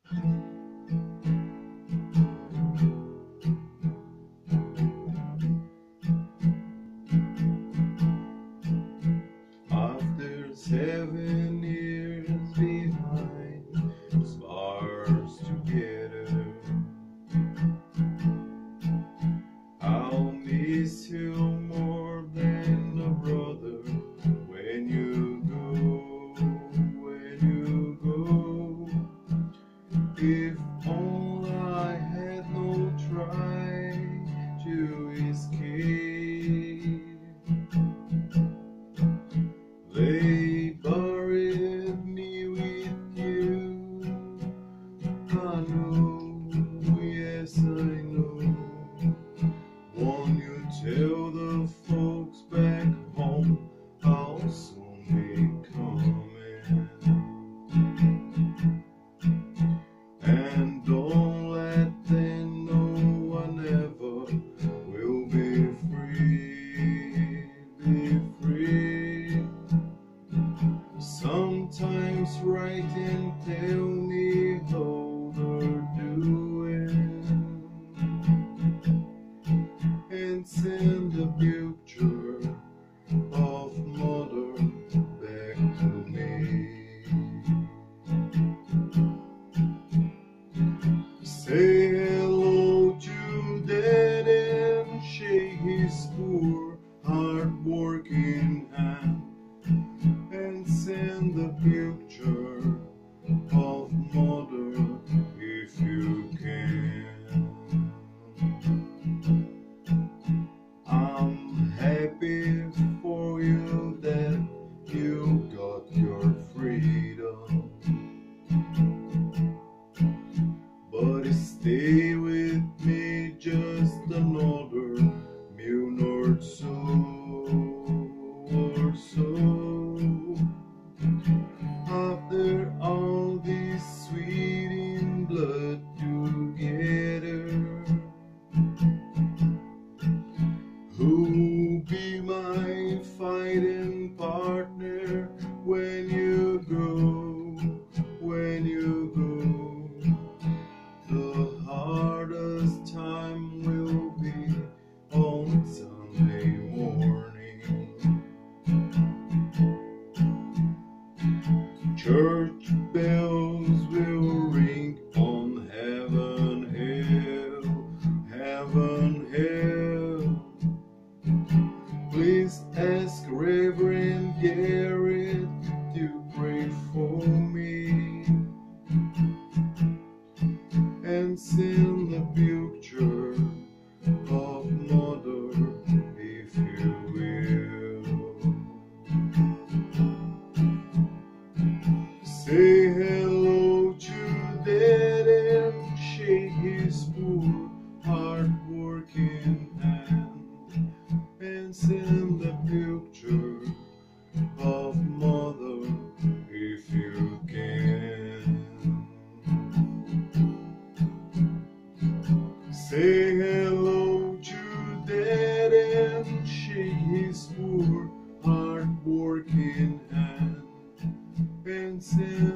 After 7 years behind bars together, I'll miss you more than a brother when you go, when you go. If only I had no try to escape. They buried me with you. I know, yes I know. Won't you tell the folks back home I'll soon be coming? And don't let them know I never will be free, be free. Sometimes write and tell me how they're doing, and send a picture of mother back to me. Say hello to Dad and shake his poor hard-working hand, and send a picture of mother if you can. I'm happy for you that you got your freedom, but stay with me just another minute or so. After all this sweet in blood together, who'll be my fighting partner when you go, when you go? The hardest time will be on Sunday morning. Church bells will ring on heaven hill, heaven hill. Please ask Reverend Garrett to pray for me, and send a picture of mother if you will. Say hello to Dad and shake his poor hard-working hand, and send a picture of mother if you can. Say hello to Dad and shake his poor hard-working hand, and send